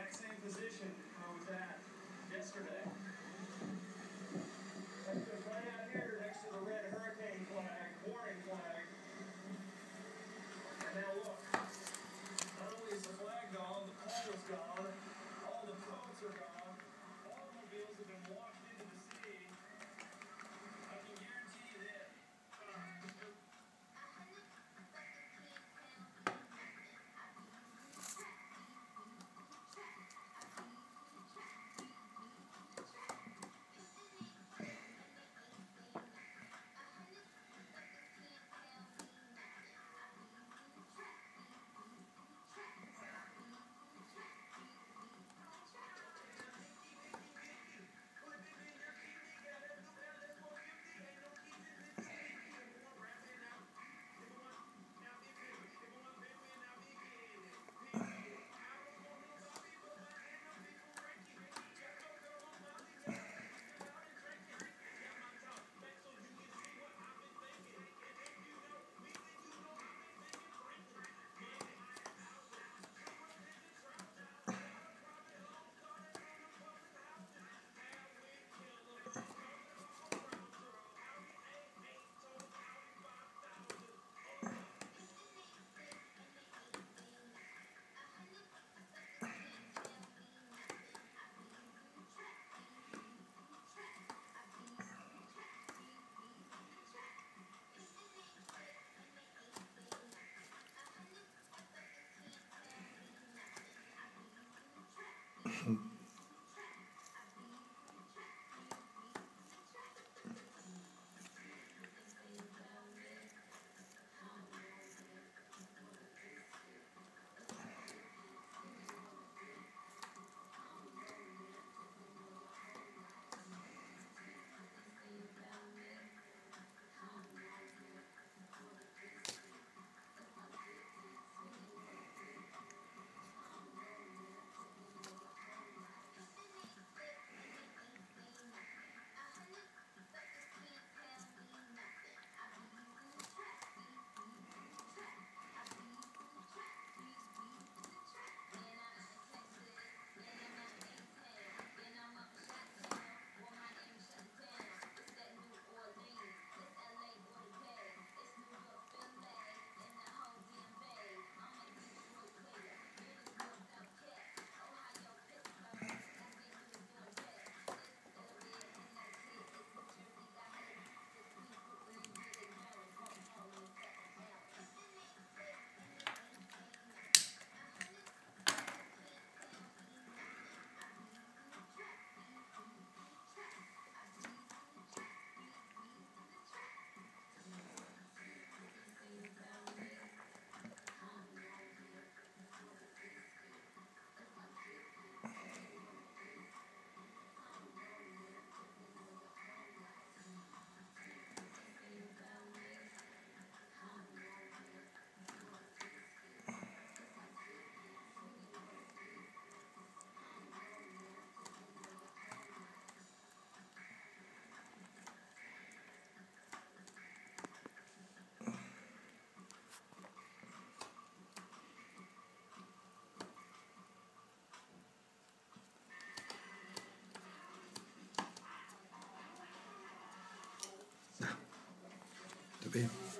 exact same position I was at yesterday. I was right out here next to the red hurricane flag, warning flag. And now look, not only is the flag gone, the pole is gone, all the boats are gone, automobiles have been washed into the sea. I can guarantee you this. Está bem.